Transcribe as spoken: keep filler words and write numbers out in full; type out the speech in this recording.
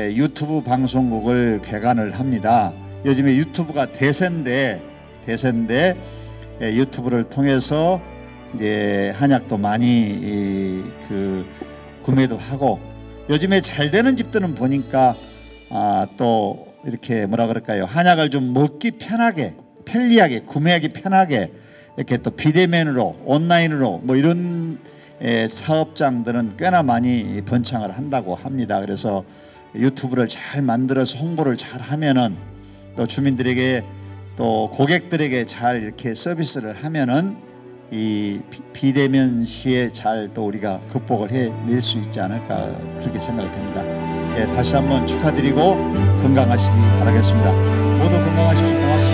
예, 유튜브 방송국을 개관을 합니다. 요즘에 유튜브가 대세인데 대세인데 예, 유튜브를 통해서 이제 한약도 많이 이, 그 구매도 하고 요즘에 잘 되는 집들은 보니까 아, 또 이렇게 뭐라 그럴까요? 한약을 좀 먹기 편하게 편리하게 구매하기 편하게 이렇게 또 비대면으로 온라인으로 뭐 이런 에, 사업장들은 꽤나 많이 번창을 한다고 합니다. 그래서 유튜브를 잘 만들어서 홍보를 잘 하면은 또 주민들에게 또 고객들에게 잘 이렇게 서비스를 하면은 이 비대면 시에 잘 또 우리가 극복을 해낼 수 있지 않을까 그렇게 생각이 됩니다. 예, 다시 한번 축하드리고 건강하시기 바라겠습니다. 모두 건강하십시오. 고맙습니다.